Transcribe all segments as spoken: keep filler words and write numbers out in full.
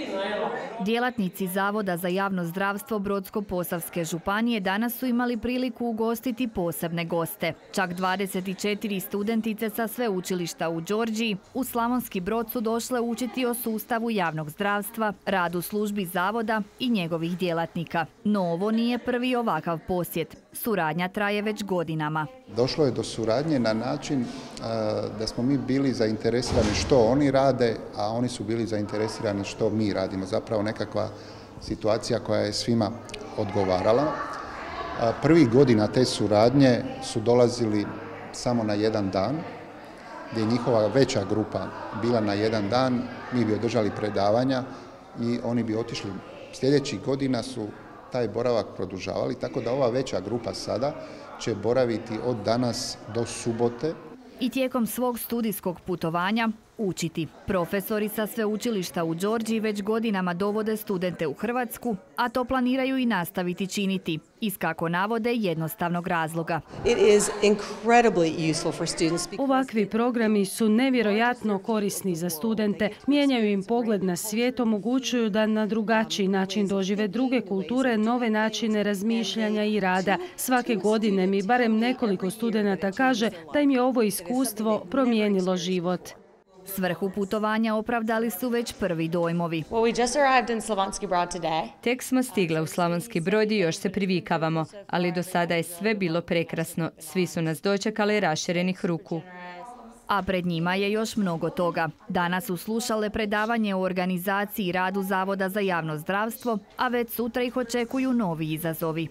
Djelatnici Zavoda za javno zdravstvo Brodsko-posavske županije danas su imali priliku ugostiti posebne goste. Čak dvadeset četiri studentice sa sveučilišta u Đorđiji u Slavonski Brod su došle učiti o sustavu javnog zdravstva, radu službi zavoda i njegovih djelatnika. No ovo nije prvi ovakav posjet. Suradnja traje već godinama. Došlo je do suradnje na način da smo mi bili zainteresirani što oni rade, a oni su bili zainteresirani što mi radimo. Zapravo nekakva situacija koja je svima odgovarala. Prvih godina te suradnje su dolazili samo na jedan dan, gdje je njihova veća grupa bila na jedan dan, mi bi održali predavanja i oni bi otišli. Sljedećih godina su taj boravak produžavali, tako da ova veća grupa sada će boraviti od danas do subote. I tijekom svog studijskog putovanja učiti. Profesori sa sveučilišta u Đorđiji već godinama dovode studente u Hrvatsku, a to planiraju i nastaviti činiti, iz kako navode jednostavnog razloga. Ovakvi programi su nevjerojatno korisni za studente, mijenjaju im pogled na svijet, omogućuju da na drugačiji način dožive druge kulture, nove načine razmišljanja i rada. Svake godine mi barem nekoliko studenata kaže da im je ovo iskustvo promijenilo život. Svrhu putovanja opravdali su već prvi dojmovi. Tek smo stigle u Slavonski Brod i još se privikavamo, ali do sada je sve bilo prekrasno. Svi su nas dočekali raširenih ruku. A pred njima je još mnogo toga. Danas su slušale predavanje o organizaciji i radu Zavoda za javno zdravstvo, a već sutra ih očekuju novi izazovi.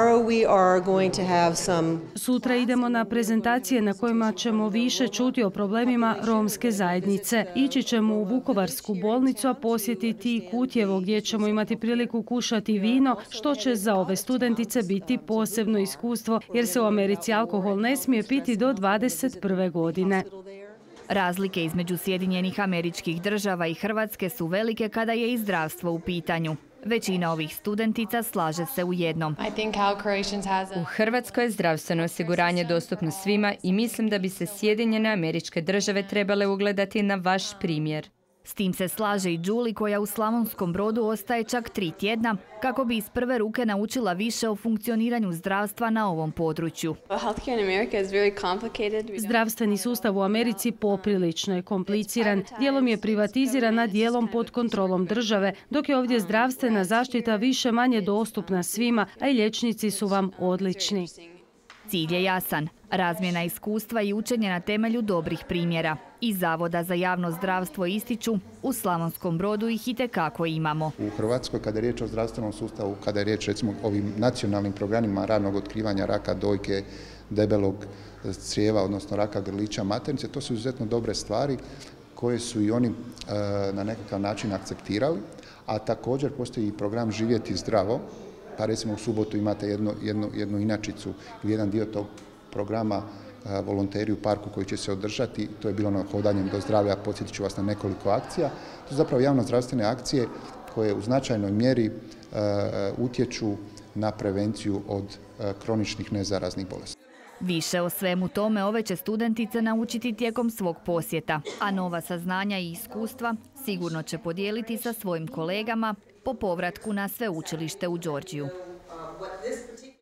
Sutra idemo na prezentacije na kojima ćemo više čuti o problemima romske zajednice. Ići ćemo u Vukovarsku bolnicu, a posjetiti i Kutjevo gdje ćemo imati priliku kušati vino, što će za ove studentice biti posebno iskustvo, jer se u Americi alkohol ne smije piti do dvadeset prve godine. Razlike između Sjedinjenih Američkih Država i Hrvatske su velike kada je i zdravstvo u pitanju. Većina ovih studentica slaže se u jednom. U Hrvatskoj je zdravstveno osiguranje dostupno svima i mislim da bi se Sjedinjene Američke Države trebale ugledati na vaš primjer. S tim se slaže i Julie koja u Slavonskom Brodu ostaje čak tri tjedna kako bi iz prve ruke naučila više o funkcioniranju zdravstva na ovom području. Zdravstveni sustav u Americi poprilično je kompliciran, dijelom je privatiziran, a dijelom pod kontrolom države, dok je ovdje zdravstvena zaštita više manje dostupna svima, a i liječnici su vam odlični. Cilj je jasan. Razmjena iskustva i učenje na temelju dobrih primjera. Iz Zavoda za javno zdravstvo ističu, u Slavonskom Brodu ih itekako imamo. U Hrvatskoj, kada je riječ o zdravstvenom sustavu, kada je riječ recimo o ovim nacionalnim programima ranog otkrivanja raka dojke, debelog crijeva, odnosno raka grlića maternice, to su izuzetno dobre stvari koje su i oni e, na nekakav način akceptirali, a također postoji i program Živjeti zdravo, pa recimo u subotu imate jednu, jednu, jednu inačicu ili jedan dio tog programa a, volonteri u parku koji će se održati. To je bilo na hodanjem do zdravlja, podsjetit ću vas na nekoliko akcija. To su zapravo javno-zdravstvene akcije koje u značajnoj mjeri a, utječu na prevenciju od a, kroničnih nezaraznih bolesti. Više o svemu tome ove će studentice naučiti tijekom svog posjeta, a nova saznanja i iskustva sigurno će podijeliti sa svojim kolegama po povratku na sveučilište u Đorđiju.